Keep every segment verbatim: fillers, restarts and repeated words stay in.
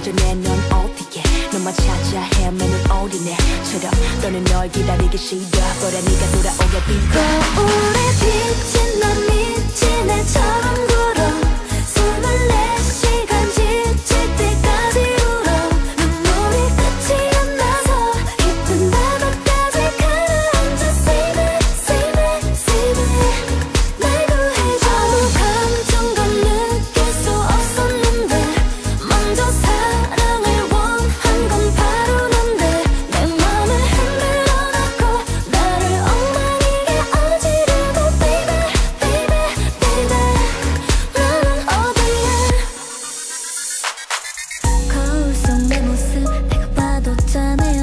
전에 넌 어디에 너만 찾아 헤매는 어린애처럼 너는 널 기다리기 싫어 보라 네가 돌아오게 빌어 거울에 비친 넌 미친 애처럼 굴어 스물네 시간 지칠 때까지 울어 눈물이 끝이 안 나서 깊은 바다까지 가라앉아 Save it, save it, save it 날 구해줘 아무 감정도 느낄 수 없었는데 먼저 사랑을 원한 건 바로 넌데 내 맘을 흔들어 놓고 나를 엉망이게 어지르고 baby, baby, baby 너는 어디에 거울 속 내 모습 내가 봐도 짠해요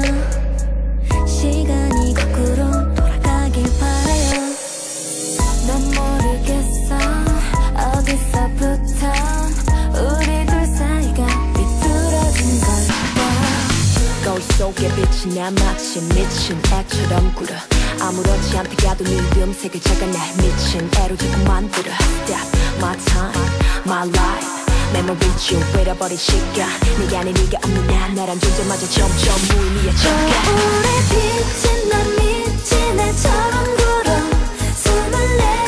시간이 거꾸로 돌아가길 바라요 난 모르겠어 어디서부터 우리 둘 사이가 비뚤어진 걸까 거울 속에 빛이 나 마치 미친 애처럼 굴어 아무렇지 않게 가도 네 음색을 작아 날 미친 애로 자꾸 만들어 Stop my time, my life memory 중 잃어버린 시간 네가 아닌 네가 없는 나 나란 존재마저 점점 무의미해져가 거울에 비친 난 미친 애처럼 굴어 스물네